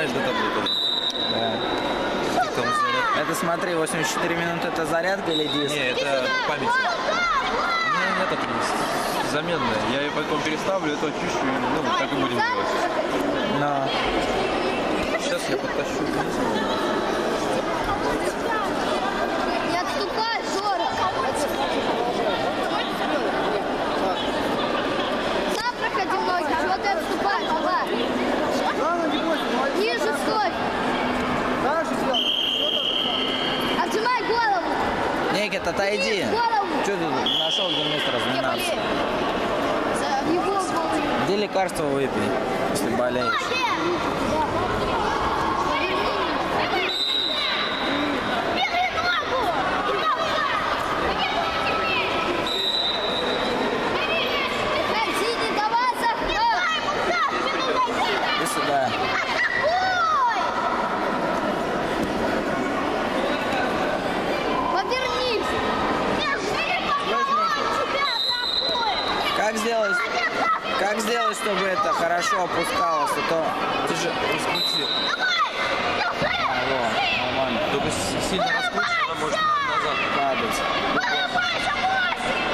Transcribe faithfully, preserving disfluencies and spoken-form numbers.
дожимаешь до таблета. Да. Это смотри, восемьдесят четыре минуты это зарядка или диск? Не, это память. У меня этот есть заменная. Я ее потом переставлю, это чищу, ну, так и будем делать. Но... Сейчас я подтащу вниз. Не отступай, Жора! Сам проходи ноги, чего ты отступаешь, давай! Ниже стой! Отжимай голову! Никит, отойди! Что ты нашел, где место разминаться? Где лекарство выпей, если болеешь? Иди сюда. Повернись! Как сделать, как сделать, чтобы это хорошо опускалось, а то Ты же раскрути. Алло, нормально. Только сильно раскручивай, она может назад падать.